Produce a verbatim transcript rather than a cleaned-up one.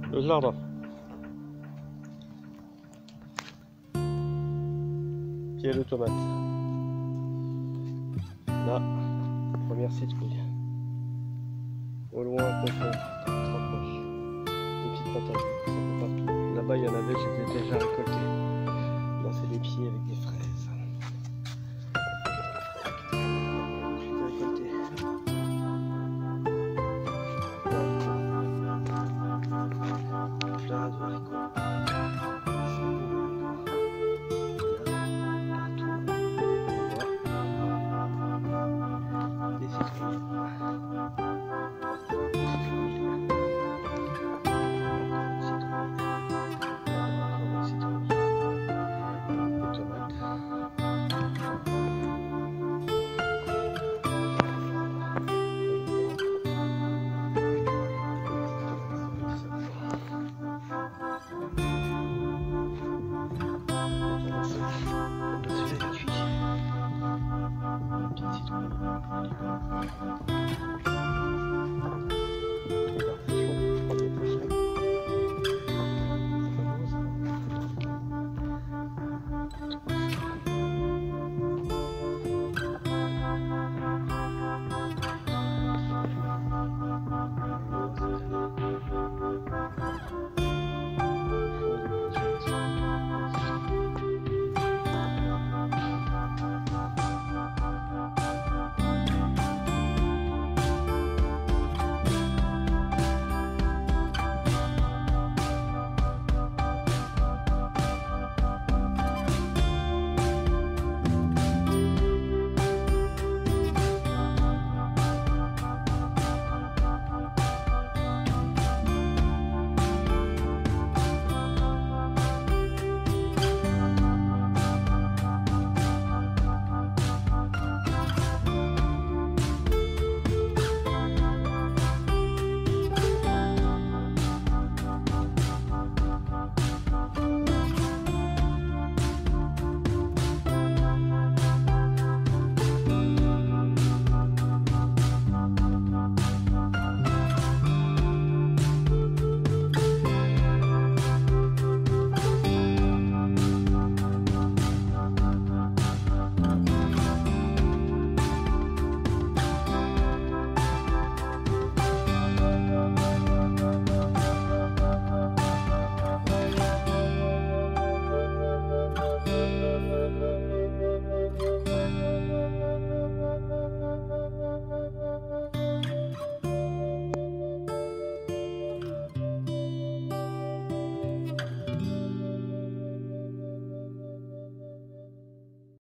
Le jardin. Pied de tomate. Là, première citrouille. Au loin, un cochon qui se rapproche. Des petites patates, ça fait partout. Là-bas, il y en avait, je les ai déjà récoltées. Là, c'est des pieds avec des